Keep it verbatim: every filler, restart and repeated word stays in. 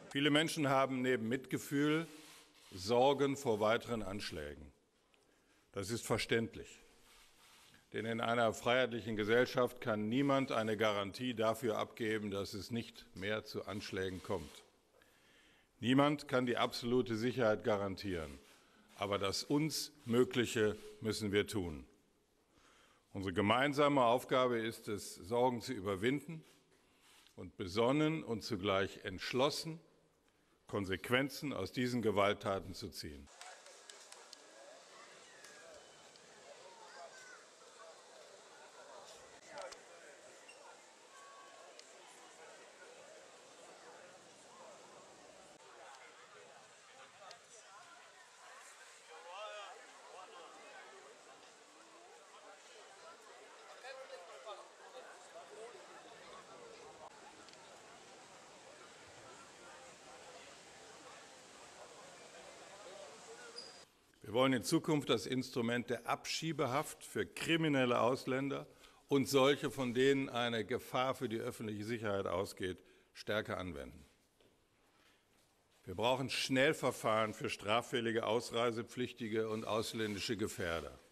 Viele Menschen haben neben Mitgefühl Sorgen vor weiteren Anschlägen. Das ist verständlich. Denn in einer freiheitlichen Gesellschaft kann niemand eine Garantie dafür abgeben, dass es nicht mehr zu Anschlägen kommt. Niemand kann die absolute Sicherheit garantieren. Aber das uns Mögliche müssen wir tun. Unsere gemeinsame Aufgabe ist es, Sorgen zu überwinden und besonnen und zugleich entschlossen Konsequenzen aus diesen Gewalttaten zu ziehen. Wir wollen in Zukunft das Instrument der Abschiebehaft für kriminelle Ausländer und solche, von denen eine Gefahr für die öffentliche Sicherheit ausgeht, stärker anwenden. Wir brauchen Schnellverfahren für straffällige Ausreisepflichtige und ausländische Gefährder.